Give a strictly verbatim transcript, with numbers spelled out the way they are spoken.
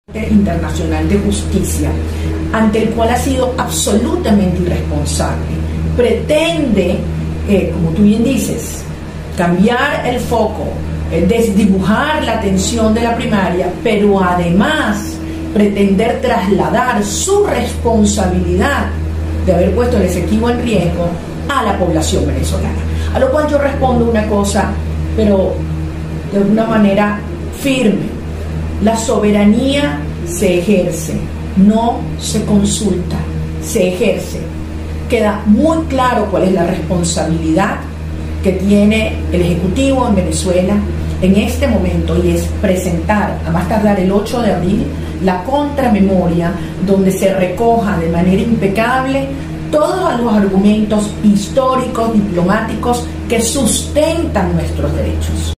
Internacional de Justicia, ante el cual ha sido absolutamente irresponsable. Pretende, eh, como tú bien dices, cambiar el foco, eh, desdibujar la atención de la primaria, pero además pretender trasladar su responsabilidad de haber puesto el Esequibo en riesgo a la población venezolana. A lo cual yo respondo una cosa, pero de una manera firme: la soberanía se ejerce, no se consulta, se ejerce. Queda muy claro cuál es la responsabilidad que tiene el Ejecutivo en Venezuela en este momento, y es presentar, a más tardar el ocho de abril, la contramemoria donde se recoja de manera impecable todos los argumentos históricos, diplomáticos que sustentan nuestros derechos.